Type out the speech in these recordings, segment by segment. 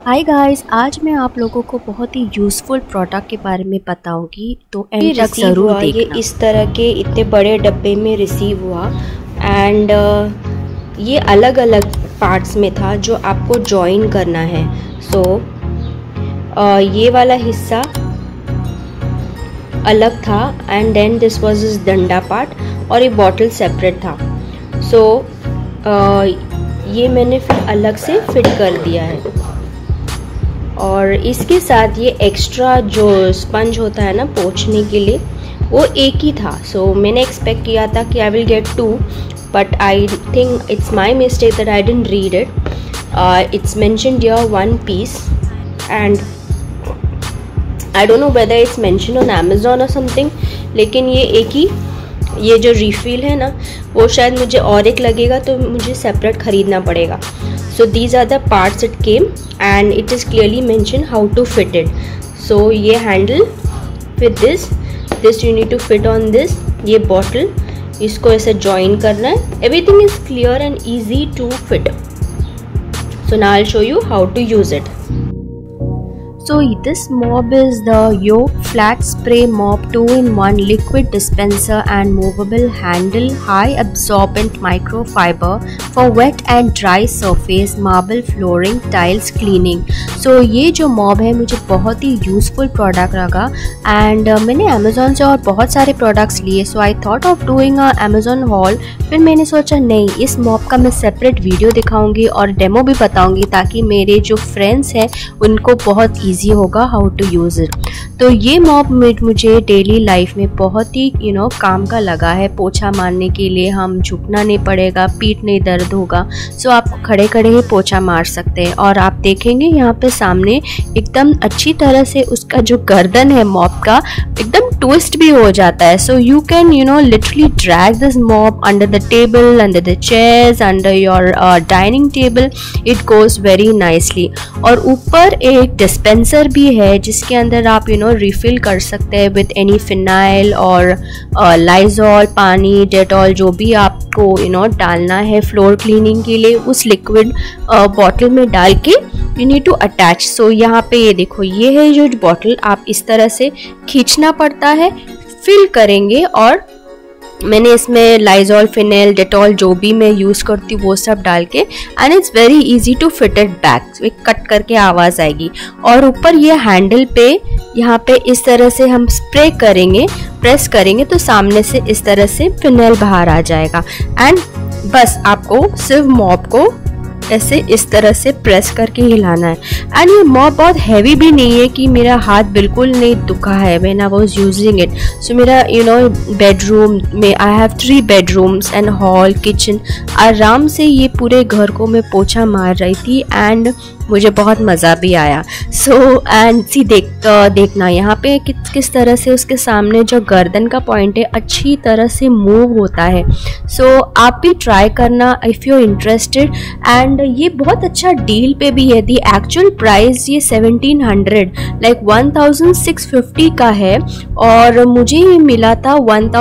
Hi guys, आज मैं आप लोगों को बहुत ही यूज़फुल प्रोडक्ट के बारे में बताऊंगी, तो एंड तक ज़रूर देखना। ये इस तरह के इतने बड़े डब्बे में रिसीव हुआ एंड ये अलग अलग पार्ट्स में था जो आपको जॉइन करना है। ये वाला हिस्सा अलग था एंड देन दिस वाज इस डंडा पार्ट और ये बॉटल सेपरेट था। ये मैंने फिर अलग से फिट कर दिया है और इसके साथ ये एक्स्ट्रा जो स्पंज होता है ना पोंछने के लिए, वो एक ही था। मैंने एक्सपेक्ट किया था कि I will get 2, but I think it's my mistake that I didn't read it. It's mentioned here 1 piece and I don't know whether it's mentioned on Amazon और समथिंग, लेकिन ये एक ही, ये जो रिफिल है ना वो शायद मुझे और एक लगेगा तो मुझे सेपरेट ख़रीदना पड़ेगा। So these are the parts it came and it is clearly mentioned how to fit it. So ये handle with this you need to fit on this, ये bottle इसको ऐसे join करना है। Everything is clear and easy to fit. So now I'll show you how to use it. So this mop is the Yoke Flat Spray Mop 2-in-1 liquid dispenser and movable handle, high absorbent microfiber for wet and dry surface, marble flooring, tiles cleaning. So ये जो mob है मुझे बहुत ही useful product लगा and मैंने Amazon से और बहुत सारे प्रोडक्ट्स लिए। So I thought of doing a Amazon haul. फिर मैंने सोचा नहीं, इस मॉब का मैं सेपरेट वीडियो दिखाऊंगी और डेमो भी बताऊंगी ताकि मेरे जो फ्रेंड्स हैं उनको बहुत ईजी होगा हाउ टू यूज़ इट। तो ये मॉप मुझे डेली लाइफ में बहुत ही काम का लगा है। पोछा मारने के लिए हम झुकना नहीं पड़ेगा, पीठ नहीं दर्द होगा। सो आप खड़े खड़े ही पोछा मार सकते हैं और आप देखेंगे यहाँ पे सामने एकदम अच्छी तरह से उसका जो गर्दन है मॉप का एकदम ट्विस्ट भी हो जाता है। So you can literally drag this mop under the table, under the chairs, under your dining table, it goes very nicely. और ऊपर एक डिस्पेंसर भी है जिसके अंदर आप रिफिल कर सकते हैं विद एनी फिनाइल और लाइजॉल, पानी, डेटॉल, जो भी आपको डालना है फ्लोर क्लीनिंग के लिए, उस लिक्विड बॉटल में डाल के you need to attach. So यहाँ पे ये देखो, ये है जो बॉटल, आप इस तरह से खींचना पड़ता है, फिल करेंगे और मैंने इसमें लाइजॉल, फिनाइल, डेटॉल जो भी मैं यूज़ करती हूँ वो सब डाल के and it's very easy to fit it back. एक कट करके आवाज़ आएगी और ऊपर ये हैंडल पे यहाँ पे इस तरह से हम स्प्रे करेंगे, प्रेस करेंगे तो सामने से इस तरह से फिनाइल बाहर आ जाएगा एंड बस आपको सिर्फ मॉप को ऐसे इस तरह से प्रेस करके हिलाना है। एंड ये मॉप बहुत हैवी भी नहीं है कि मेरा हाथ बिल्कुल नहीं दुखा है when I was using it. So मेरा बेडरूम में, I have 3 bedrooms and hall, kitchen, आराम से ये पूरे घर को मैं पोछा मार रही थी एंड मुझे बहुत मज़ा भी आया। सो एंड सी देखना यहाँ पे किस तरह से उसके सामने जो गर्दन का पॉइंट है अच्छी तरह से मूव होता है। सो आप भी ट्राई करना इफ़ यू इंटरेस्टेड। एंड ये बहुत अच्छा डील पे भी है। दी एक्चुअल प्राइस ये 1700 लाइक 1650 का है और मुझे ये मिला था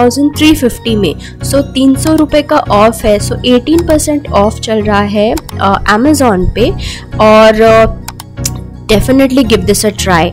1350 में। सो 300 रुपये का ऑफ है। सो 18% ऑफ चल रहा है अमेज़ॉन पे और definitely give this a try.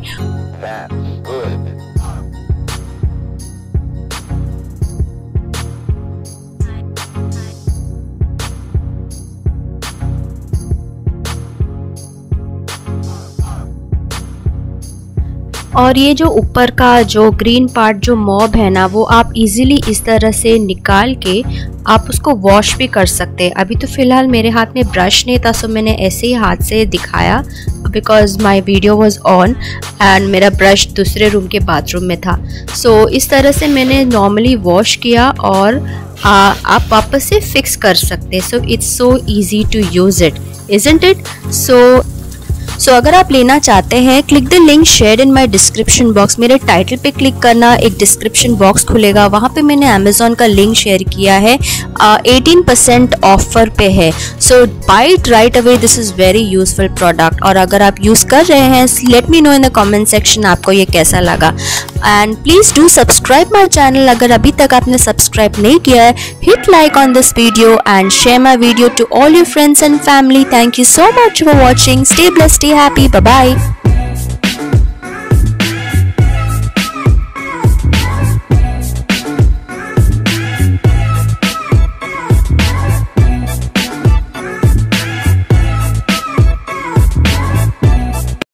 और ये जो ऊपर का जो ग्रीन पार्ट जो मॉब है ना, वो आप इजीली इस तरह से निकाल के आप उसको वॉश भी कर सकते हैं। अभी तो फ़िलहाल मेरे हाथ में ब्रश नहीं था, सो मैंने ऐसे ही हाथ से दिखाया because my video was on and मेरा ब्रश दूसरे रूम के बाथरूम में था। सो इस तरह से मैंने नॉर्मली वॉश किया और आप वापस से फिक्स कर सकते हैं। So it's so easy to use it, isn't it? So अगर आप लेना चाहते हैं, click the link share in my description box. मेरे टाइटल पे क्लिक करना, एक डिस्क्रिप्शन बॉक्स खुलेगा, वहाँ पे मैंने अमेज़ॉन का लिंक शेयर किया है। 18% ऑफर पे है। So buy it right away, this is very useful product. और अगर आप यूज़ कर रहे हैं, let me know in the comment section आपको ये कैसा लगा। And please do subscribe my channel. अगर अभी तक आपने सब्सक्राइब नहीं किया है, hit like on this video and share my video to all your friends and family. Thank you so much for watching. Stay blessed, happy, bye bye.